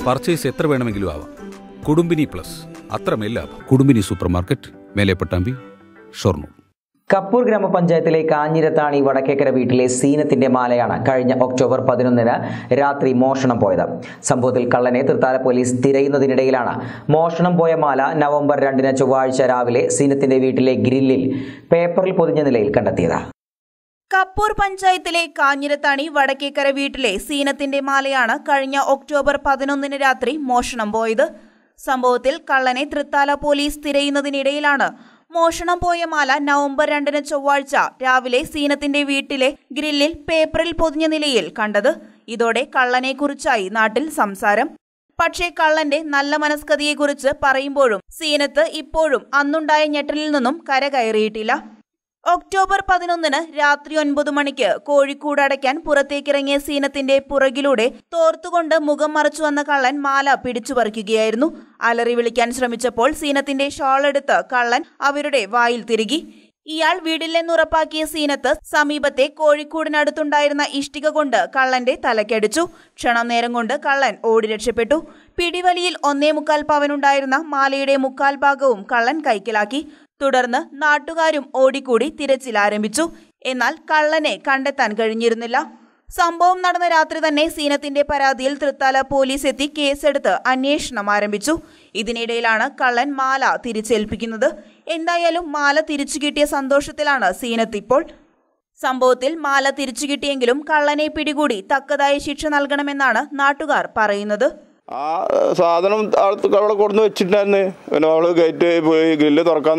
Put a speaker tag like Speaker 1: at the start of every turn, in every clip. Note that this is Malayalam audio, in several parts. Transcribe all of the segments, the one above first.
Speaker 1: പർച്ചേസ് എത്ര വേണമെങ്കിലും ആവാം. കുടുംബിനി പ്ലസ്, അത്രമേൽ ലാഭം. കുടുംബിനി സൂപ്പർ മാർക്കറ്റ്, മേലെ പട്ടാമ്പി, ഷൊർണൂർ.
Speaker 2: കപ്പൂർ ഗ്രാമപഞ്ചായത്തിലെ കാഞ്ഞിരത്താണി വടക്കേക്കര വീട്ടിലെ സീനത്തിന്റെ മാലയാണ് കഴിഞ്ഞ ഒക്ടോബർ 11 രാത്രി മോഷണം പോയത്. സംഭവത്തിൽ കള്ളനെ തൃത്താല പോലീസ് തിരയുന്നതിനിടയിലാണ് മോഷണം പോയ മാല നവംബർ 2 ചൊവ്വാഴ്ച രാവിലെ സീനത്തിന്റെ വീട്ടിലെ ഗ്രില്ലിൽ പേപ്പറിൽ പൊതിഞ്ഞ നിലയിൽ കണ്ടെത്തിയത്.
Speaker 3: കപ്പൂർ പഞ്ചായത്തിലെ കാഞ്ഞിരത്താണി വടക്കേക്കര വീട്ടിലെ സീനത്തിന്റെ മാലയാണ് കഴിഞ്ഞ ഒക്ടോബർ 11 രാത്രി മോഷണം പോയത്. സംഭവത്തിൽ കള്ളനെ തൃത്താല പോലീസ് തിരയുന്നതിനിടയിലാണ് മോഷണം പോയ മാല നവംബർ 2 ചൊവ്വാഴ്ച രാവിലെ സീനത്തിന്റെ വീട്ടിലെ ഗ്രില്ലിൽ പേപ്പറിൽ പൊതിഞ്ഞ നിലയിൽ കണ്ടത്. ഇതോടെ കള്ളനെക്കുറിച്ചായി നാട്ടിൽ സംസാരം. പക്ഷേ കള്ളന്റെ നല്ല മനസ്കതയെക്കുറിച്ച് പറയുമ്പോഴും സീനത്ത് ഇപ്പോഴും അന്നുണ്ടായ ഞെട്ടലിൽ നിന്നും കരകയറിയിട്ടില്ല. ഒക്ടോബർ 11 രാത്രി 9 മണിക്ക് കോഴിക്കൂട് അടയ്ക്കാൻ പുറത്തേക്കിറങ്ങിയ സീനത്തിന്റെ പുറകിലൂടെ തോർത്തുകൊണ്ട് മുഖം മറച്ചു വന്ന കള്ളൻ മാല പിടിച്ചു പറിക്കുകയായിരുന്നു. അലറി വിളിക്കാൻ ശ്രമിച്ചപ്പോൾ സീനത്തിന്റെ ഷാൾ എടുത്ത് കള്ളൻ അവരുടെ വായിൽ തിരുകി. ഇയാൾ വീടില്ലെന്നുറപ്പാക്കിയ സീനത്ത് സമീപത്തെ കോഴിക്കൂടിനടുത്തുണ്ടായിരുന്ന ഇഷ്ടിക കൊണ്ട് കള്ളന്റെ തലക്കടിച്ചു. ക്ഷണം നേരം കൊണ്ട് കള്ളൻ ഓടി രക്ഷപ്പെട്ടു. പിടിവലിയിൽ 1.25 പവനുണ്ടായിരുന്ന മാലയുടെ 1/4 ഭാഗവും കള്ളൻ കൈക്കലാക്കി. തുടർന്ന് നാട്ടുകാരും ഓടിക്കൂടി തിരച്ചിൽ ആരംഭിച്ചു. എന്നാൽ കള്ളനെ കണ്ടെത്താൻ കഴിഞ്ഞിരുന്നില്ല. സംഭവം നടന്ന രാത്രി തന്നെ സീനത്തിന്റെ പരാതിയിൽ തൃത്താല പോലീസ് എത്തി കേസെടുത്ത് അന്വേഷണം ആരംഭിച്ചു. ഇതിനിടയിലാണ് കള്ളൻ മാല തിരിച്ചേൽപ്പിക്കുന്നത്. എന്തായാലും മാല തിരിച്ചു കിട്ടിയ സന്തോഷത്തിലാണ് സീനത്ത് ഇപ്പോൾ. സംഭവത്തിൽ മാല തിരിച്ചു കിട്ടിയെങ്കിലും കള്ളനെ പിടികൂടി തക്കതായ ശിക്ഷ നൽകണമെന്നാണ് നാട്ടുകാർ പറയുന്നത്.
Speaker 4: ആ സാധനം അവിടെ കൊടുന്ന് വെച്ചിട്ടുണ്ടായിരുന്നു. പിന്നെ അവള് ഗേറ്റ് പോയി ഗ്രില്ല് തുറക്കാൻ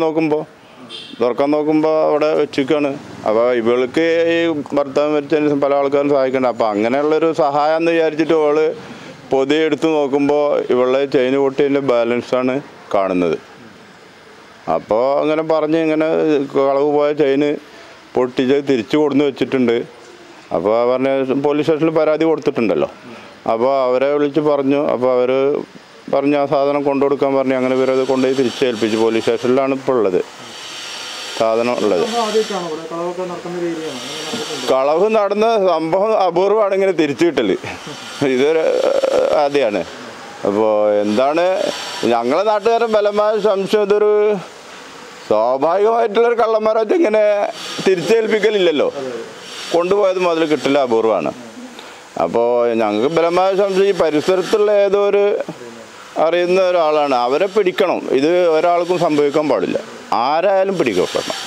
Speaker 4: നോക്കുമ്പോൾ അവിടെ വെച്ചിരിക്കുകയാണ്. അപ്പോൾ ഇവൾക്ക് ഈ ഭർത്താവ് മരിച്ചതിന് പല ആൾക്കാരും സഹായിക്കണ്ട. അപ്പോൾ അങ്ങനെയുള്ളൊരു സഹായം എന്ന് വിചാരിച്ചിട്ട് അവള് പൊതി എടുത്ത് നോക്കുമ്പോൾ ഇവളുടെ ചെയിൻ പൊട്ടിയതിൻ്റെ ബാലൻസാണ് കാണുന്നത്. അപ്പോൾ അങ്ങനെ പറഞ്ഞ് ഇങ്ങനെ കളവ് പോയ ചെയിന് പൊട്ടിച്ച് തിരിച്ചു കൊടുന്ന് വെച്ചിട്ടുണ്ട്. അപ്പോൾ പറഞ്ഞ പോലീസ് സ്റ്റേഷനിൽ പരാതി കൊടുത്തിട്ടുണ്ടല്ലോ. അപ്പോൾ അവരെ വിളിച്ച് പറഞ്ഞു. അപ്പോൾ അവർ പറഞ്ഞ് ആ സാധനം കൊണ്ടുകൊടുക്കാൻ പറഞ്ഞു. അങ്ങനെ ഇവരത് കൊണ്ടുപോയി തിരിച്ചേൽപ്പിച്ചു. പോലീസ് സ്റ്റേഷനിലാണ് ഇപ്പോൾ ഉള്ളത് സാധനം ഉള്ളത്. കളവ് നടന്ന സംഭവം അപൂർവമാണ് ഇങ്ങനെ തിരിച്ചു കിട്ടല്. ഇതൊരു ആദ്യമാണ്. അപ്പോൾ എന്താണ് ഞങ്ങളെ നാട്ടുകാരൻ ബലമായ സംശയം, ഇതൊരു സ്വാഭാവികമായിട്ടുള്ളൊരു കള്ളന്മാരായിട്ട് ഇങ്ങനെ തിരിച്ചേൽപ്പിക്കലില്ലല്ലോ. കൊണ്ടുപോയത് മുതൽ കിട്ടില്ല, അപൂർവമാണ്. അപ്പോൾ ഞങ്ങൾക്ക് ബലമായ സംശയം ഈ പരിസരത്തുള്ള ഏതോ ഒരു അറിയുന്ന ഒരാളാണ്. അവരെ പിടിക്കണം. ഇത് ഒരാൾക്കും സംഭവിക്കാൻ പാടില്ല. ആരായാലും പിടിക്കപ്പെടണം.